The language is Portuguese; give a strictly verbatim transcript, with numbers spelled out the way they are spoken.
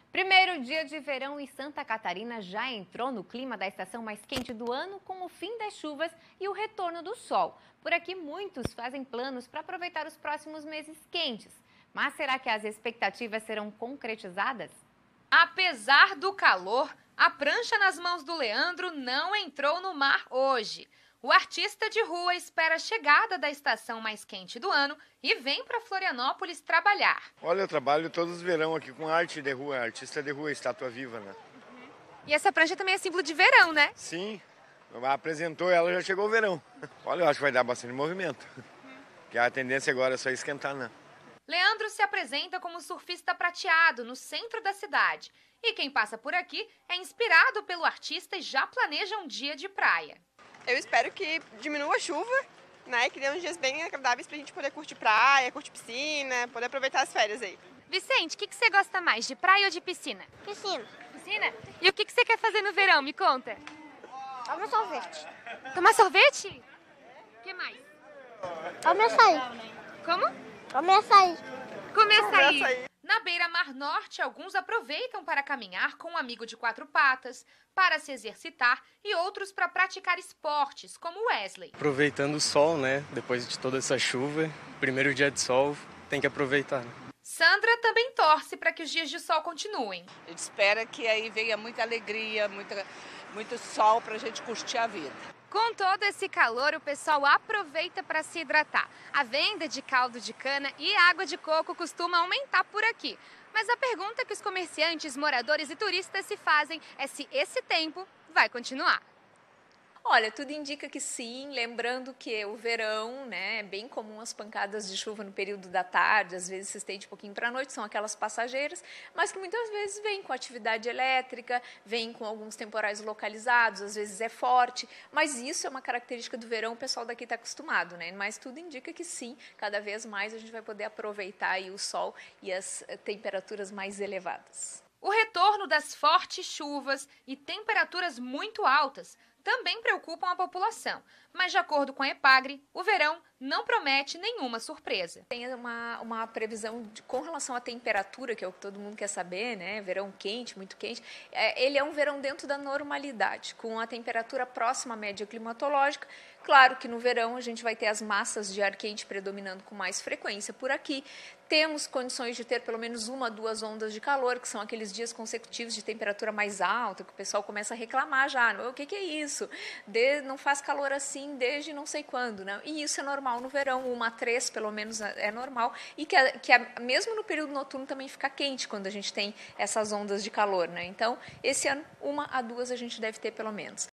Primeiro dia de verão em Santa Catarina já entrou no clima da estação mais quente do ano, com o fim das chuvas e o retorno do sol. Por aqui, muitos fazem planos para aproveitar os próximos meses quentes. Mas será que as expectativas serão concretizadas? Apesar do calor, a prancha nas mãos do Leandro não entrou no mar hoje. O artista de rua espera a chegada da estação mais quente do ano e vem para Florianópolis trabalhar. Olha, eu trabalho todos os verão aqui com arte de rua, artista de rua, estátua viva, né? Uhum. E essa prancha também é símbolo de verão, né? Sim, apresentou ela, já chegou o verão. Olha, eu acho que vai dar bastante movimento, uhum. Que a tendência agora é só esquentar, né? Leandro se apresenta como surfista prateado no centro da cidade. E quem passa por aqui é inspirado pelo artista e já planeja um dia de praia. Eu espero que diminua a chuva, né, que dê uns dias bem agradáveis pra gente poder curtir praia, curtir piscina, poder aproveitar as férias aí. Vicente, o que, que você gosta mais, de praia ou de piscina? Piscina. Piscina? E o que, que você quer fazer no verão? Me conta. Tomar sorvete. Tomar sorvete? O que mais? Comer açaí. Como? Comer açaí. Comer açaí. Na beira-mar norte, alguns aproveitam para caminhar com um amigo de quatro patas, para se exercitar e outros para praticar esportes, como Wesley. Aproveitando o sol, né? Depois de toda essa chuva, primeiro dia de sol, tem que aproveitar. Sandra também torce para que os dias de sol continuem. A gente espera que aí venha muita alegria, muita, muito sol para a gente curtir a vida. Com todo esse calor, o pessoal aproveita para se hidratar. A venda de caldo de cana e água de coco costuma aumentar por aqui. Mas a pergunta que os comerciantes, moradores e turistas se fazem é se esse tempo vai continuar. Olha, tudo indica que sim, lembrando que o verão, né, é bem comum as pancadas de chuva no período da tarde, às vezes se estende um pouquinho para a noite, são aquelas passageiras, mas que muitas vezes vêm com atividade elétrica, vêm com alguns temporais localizados, às vezes é forte, mas isso é uma característica do verão, o pessoal daqui está acostumado, né? Mas tudo indica que sim, cada vez mais a gente vai poder aproveitar aí o sol e as temperaturas mais elevadas. O retorno das fortes chuvas e temperaturas muito altas também preocupam a população, mas de acordo com a Epagre, o verão não promete nenhuma surpresa. Tem uma, uma previsão de, com relação à temperatura, que é o que todo mundo quer saber, né? Verão quente, muito quente. É, ele é um verão dentro da normalidade, com a temperatura próxima à média climatológica. Claro que no verão a gente vai ter as massas de ar quente predominando com mais frequência por aqui. Temos condições de ter pelo menos uma, duas ondas de calor, que são aqueles dias consecutivos de temperatura mais alta, que o pessoal começa a reclamar já. O que, que é isso? De, não faz calor assim desde não sei quando, né? E isso é normal no verão, uma a três pelo menos é normal. E que, a, que a, mesmo no período noturno também fica quente quando a gente tem essas ondas de calor, né? Então, esse ano, uma a duas a gente deve ter pelo menos.